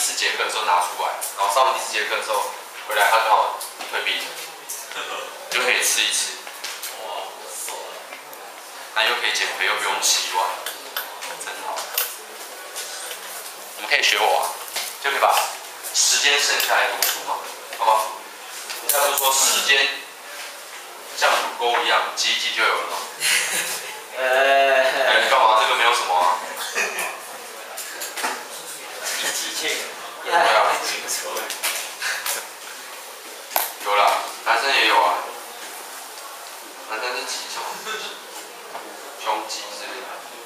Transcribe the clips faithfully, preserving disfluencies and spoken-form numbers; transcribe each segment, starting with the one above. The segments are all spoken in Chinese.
四节课的时候拿出来，然后上完第四节课之后回来，它刚好退冰，就可以吃一吃。哇，瘦了！那又可以减肥，又不用洗碗，真好。你们可以学我啊，就可以把时间省下来读书嘛，好不好？他就说时间像乳沟一样，挤一挤就有了嘛。呃，哎，干嘛？这个没有什么啊。 一挤就有。 对啊。有啦，男生也有啊。男生是挤什么？胸肌之类的。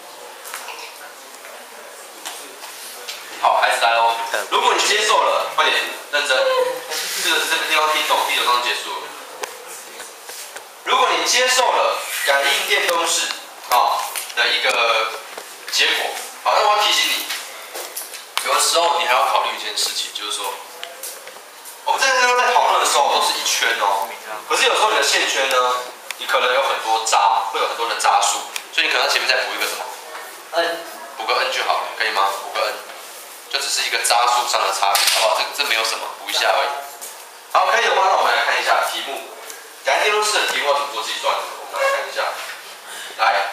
好，开始来喽。如果你接受了，快点认真。这个这个地方听懂，第九章结束了。如果你接受了感应电动式啊的一个结果，好，那我要提醒你，有的时候你还要考虑一件事情，就是说，我们在这个在讨论的时候都是一圈哦，可是有时候你的线圈呢，你可能有很多渣，会有很多的渣数，所以你可能前面再补一个什么 n， 补个 n 就好了，可以吗？补个 n， 就只是一个渣数上的差别，好不好？这这没有什么，补一下而已。好，可以的话，那我们来看一下题目。感应电动式的题目要怎么做计算？我们来看一下。来，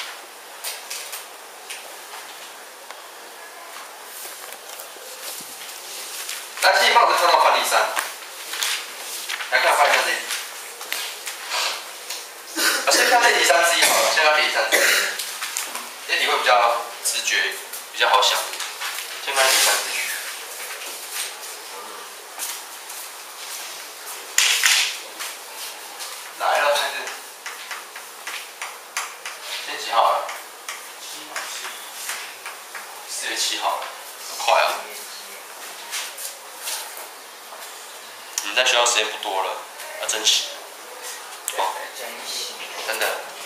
来，请你放着看到范例三。来看范例三这一题。啊，先看这题三之一好了，先看这题三之一。这题会比较直觉，比较好想。先看这题三之一。来了，孩子。今天几号了？四月七号了，很快啊！你们在学校时间不多了，要珍惜。哦，真的。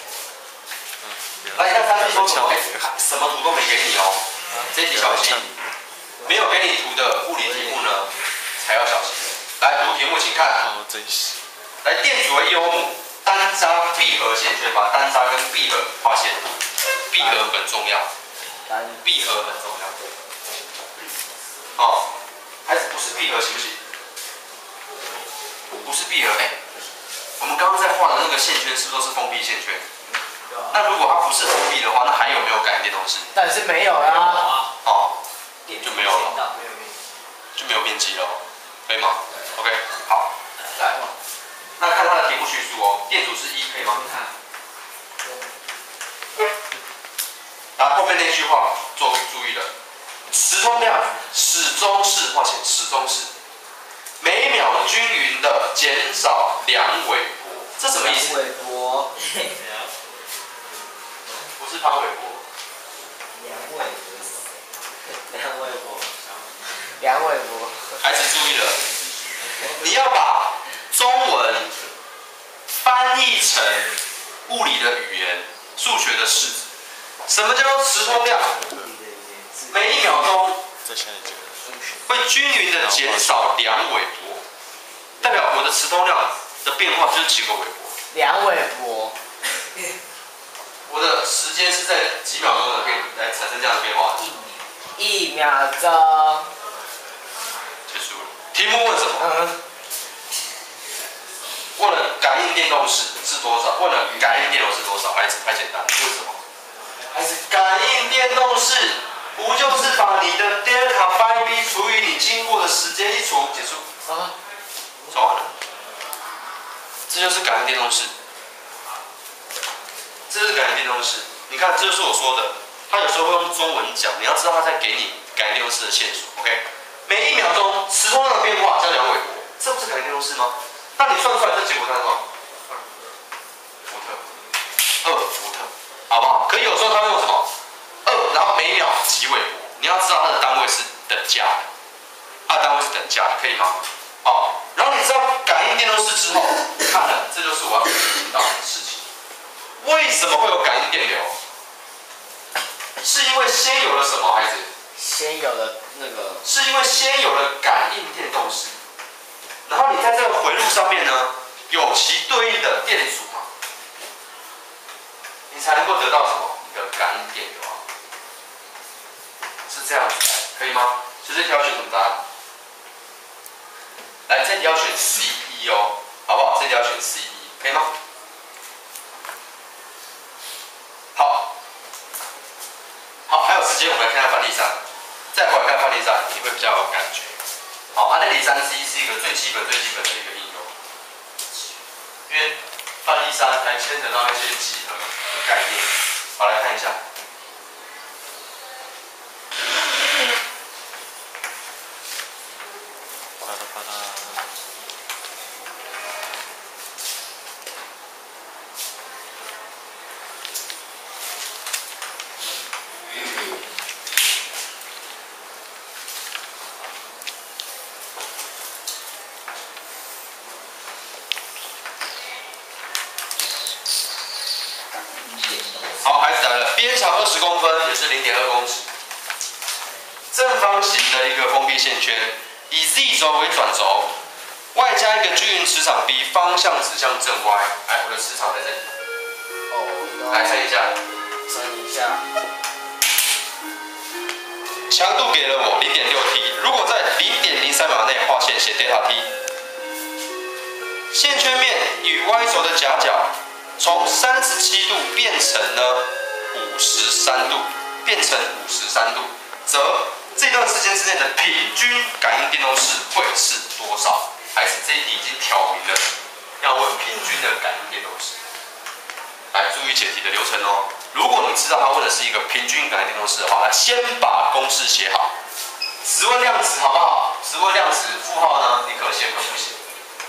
而且他三题都什么图都没给你哦，这题小心。没有给你图的物理题目呢，才要小心。来，读题目，请看。 好珍惜。 来，电阻为一欧姆，单渣闭合线圈，把单渣跟闭合画线，闭合很重要，闭合很重要。哦，还是不是闭合行不行？不是闭合，哎、欸，我们刚刚在画的那个线圈是不是都是封闭线圈？那如果它不是封闭的话，那还有没有感应电动式？ 但是没有啦。 哦，就没有了，就没有面积了，可以吗 ？OK， 好，来。那看它的题目叙述哦，电阻是一，可以吗？然后后面那句话做注意了，磁通量始终是画线，始终是每秒均匀的减少两韦伯，这什么意思？ 韦伯， 不是潘玮柏。 梁韦伯，梁韦伯，梁韦伯。 孩子注意了，你要把中文翻译成物理的语言、数学的式子。什么叫做磁通量？每一秒钟会均匀的减少两韦伯，代表我的磁通量的变化就是几个韦伯。 两韦伯。 我的时间是在几秒钟的可以来产生这样的变化？ 一秒钟。 结束了。题目问什么？ 嗯。 问了感应电动式是多少？问了感应电容是多少？孩子太简单了，为什么？孩子，感应电动式不就是把你的 delta phi b 除以你经过的时间一除，结束？啊，说完了。这就是感应电动式。这就是感应电动式。你看，这就是我说的，他有时候会用中文讲，你要知道他在给你感应电动式的线索。OK， 每一秒钟磁通量的变化叫两韦伯，这不是感应电动式吗？那你算出来这结果叫什么？伏特，二伏特，好不好？可以有时候他会用什么？二，然后每秒几韦伯，你要知道它的单位是等价的，它的单位是等价的，可以吗？好，然后你知道感应电动式之后，看了，这就是我要提到的事情。为什么会有感应电流？是因为先有了什么，孩子？ 先有了那个。 是因为先有了感应电动式。然后你在这个回路上面呢，有其对应的电阻嘛，你才能够得到什么？你的感应电流啊，是这样子来，可以吗？所以这条选什么答案？ C 一哦，好不好？这题要选 C 一，可以吗？好，好，还有时间，我们来看看范例三，再回来看范例三，你会比较有感觉。好，啊，那题三 C 是一个最基本、最基本的一个应用，因为范例三还牵扯到一些几何的概念。好，来看一下。 巴拉巴拉。 好，孩子来了，边长二十公分，也是零点二公尺，正方形的一个封闭线圈，以 Z 轴为转轴，外加一个均匀磁场 B， 方向指向正 Y。来，我的磁场在这里。 哦， 来称一下。 称一下。 强度给了我 零点六 T， 如果在 零点零三秒内画线，写 delta T。线圈面与 Y 轴的夹角从三十七度变成了五十三度，变成五十三度，则这段时间之内的平均感应电动势会是多少？孩子，这一题已经挑明了，要问平均的感应电动势。来，注意解题的流程哦。如果你知道他问的是一个平均感应电动势的话，来先把公式写好。只问量值好不好？只问量值，负号呢，你可写可不写。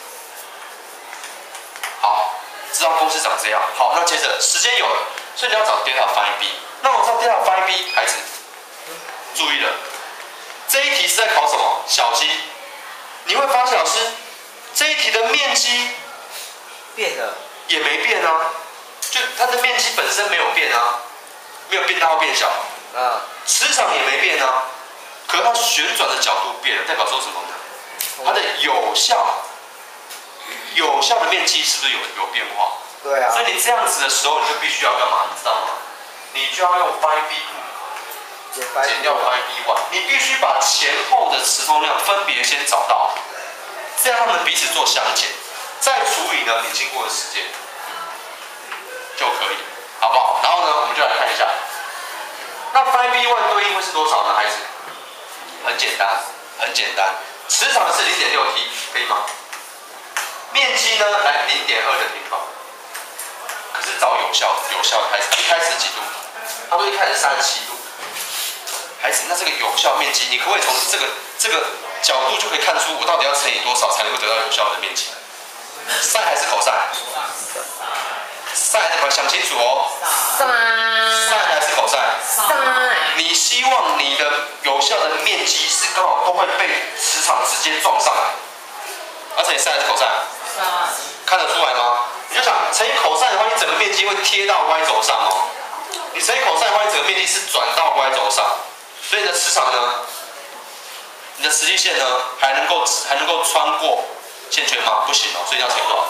好，知道公式长这样。好，那接着时间有了，所以你要找 delta phi b。那我知道 delta phi b， 孩子注意了，这一题是在考什么？小鸡。你会发现老师这一题的面积变了， 也没变啊，就它的面积本身没有变啊，没有变大或变小。 啊， 磁场也没变啊，可是它旋转的角度变了，代表说什么呢？它的有效有效的面积是不是有有变化？ 对啊。 所以你这样子的时候，你就必须要干嘛？你知道吗？你就要用 phi b 减掉 phi b one， 你必须把前后的磁通量分别先找到，这样它们彼此做相减，再除以呢你经过的时间就可以，好不好？然后呢，我们就来看一下，那 phi b one 对应会是多少呢？孩子，很简单，很简单，磁场是 零点六 T， 可以吗？面积呢，来 零点二的平方。可是找有效有效的孩子，一开始几度？他说一开始三十七度。孩子，那这个有效面积，你可不可以从这个这个角度就可以看出，我到底要乘以多少才能够得到有效的面积？sin还是 cos？sin 还是 cos？想清楚哦。sin 还是 cos？sin。你希望你的有效的面积是刚好都会被磁场直接撞上来，而且 sin 还是 cos？看得出来吗？你就想乘以 cos 的话，你整个面积会贴到 Y 轴上哦。你乘以 cos 的话，你整个面积是转到 Y 轴上，所以你的磁场呢，你的磁力线呢，还能够还能够穿过线圈吗？不行哦，所以要乘以多少？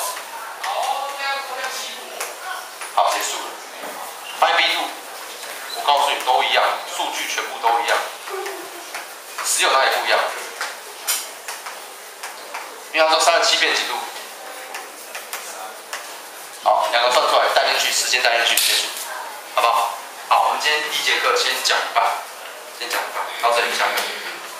好，结束了。phi b two， 我告诉你都一样，数据全部都一样，只有哪里不一样？因为他说三十七变几度？好，两个算出来，带进去，时间带进去，结束，好不好？好，我们今天第一节课先讲一半，先讲一半，到这里下课。